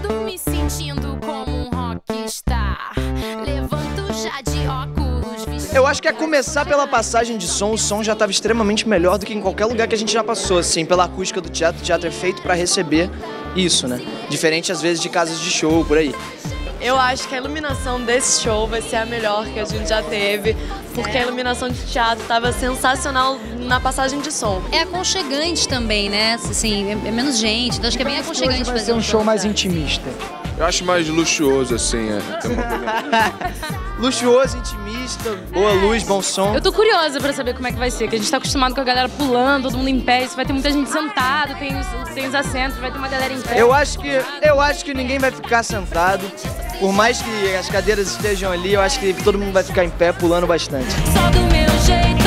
Acordo me sentindo como um rockstar. Levanto já de óculos. Eu acho que é começar pela passagem de som. O som já estava extremamente melhor do que em qualquer lugar que a gente já passou, assim, pela acústica do teatro. O teatro é feito para receber isso, né? Diferente, às vezes, de casas de show, por aí. Eu acho que a iluminação desse show vai ser a melhor que a gente já teve, porque a iluminação de teatro estava sensacional na passagem de som. É aconchegante também, né? Assim, é menos gente, então acho que é bem aconchegante vai ser um show mais intimista. Eu acho mais luxuoso, assim, tem uma coisa... Luxuoso, intimista, boa luz, bom som. Eu tô curiosa pra saber como é que vai ser, que a gente tá acostumado com a galera pulando, todo mundo em pé, isso vai ter muita gente sentada, tem os assentos, vai ter uma galera em pé. Eu acho que ninguém vai ficar sentado. Por mais que as cadeiras estejam ali, eu acho que todo mundo vai ficar em pé, pulando bastante. Só do meu jeito.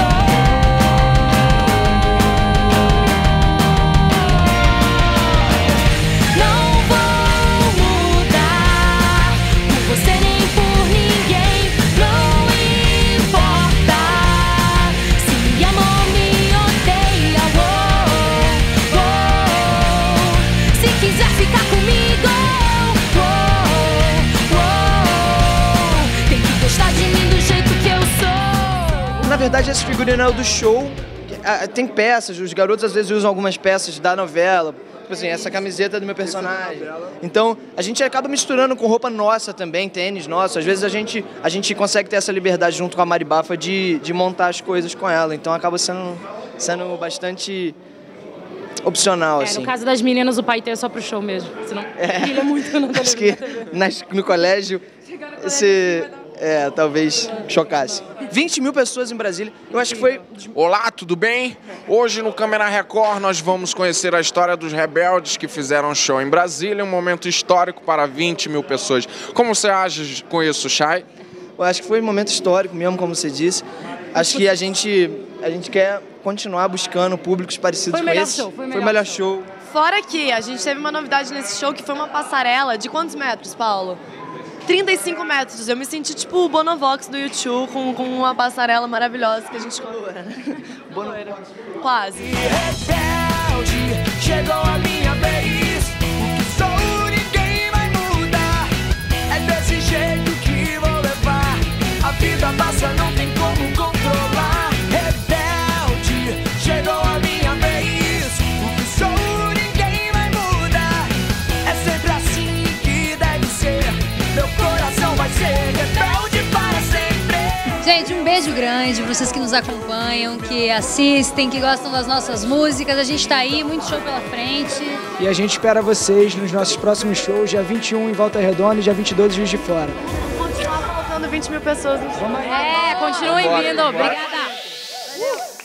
Não vou mudar por você nem por ninguém. Não importa se amor me odeia. Se quiser ficar comigo, tem que gostar de mim do jeito que eu sou. Na verdade, esse figurino é o do show. Tem peças, os garotos às vezes usam algumas peças da novela. Tipo assim, essa camiseta é do meu personagem. Então, a gente acaba misturando com roupa nossa também, tênis nosso. Às vezes a gente consegue ter essa liberdade junto com a Mari Bafa de montar as coisas com ela. Então acaba sendo bastante opcional, assim. No caso das meninas, o paetê é só pro show mesmo. Senão brilha muito na Acho que no colégio, talvez chocasse. 20 mil pessoas em Brasília, eu acho que foi... Olá, tudo bem? Hoje no Câmera Record nós vamos conhecer a história dos rebeldes que fizeram show em Brasília, um momento histórico para 20 mil pessoas. Como você age com isso, Chay? Eu acho que foi um momento histórico mesmo, como você disse. Acho que a gente quer continuar buscando públicos parecidos com esse. Foi o melhor show. Fora que a gente teve uma novidade nesse show que foi uma passarela de quantos metros, Paulo? 35 metros. Eu me senti tipo o Bonovox do YouTube com uma passarela maravilhosa que a gente colou. Bonovox. Quase. Rebelde, chegou a minha vez. O que sou, ninguém vai mudar. É desse jeito que vou levar. A vida passa, não tem como controlar. Rebelde, chegou a minha vez. O que sou, ninguém vai mudar. É sempre assim que deve ser. Meu coração vai ser rebelde para sempre. Gente, um beijo grande pra vocês que nos acompanham, que assistem, que gostam das nossas músicas. A gente tá aí, muito show pela frente. E a gente espera vocês nos nossos próximos shows, dia 21 em Volta Redonda e dia 22 em Juiz de Fora. Continuar colocando 20 mil pessoas no show. Continuem vindo. Obrigada.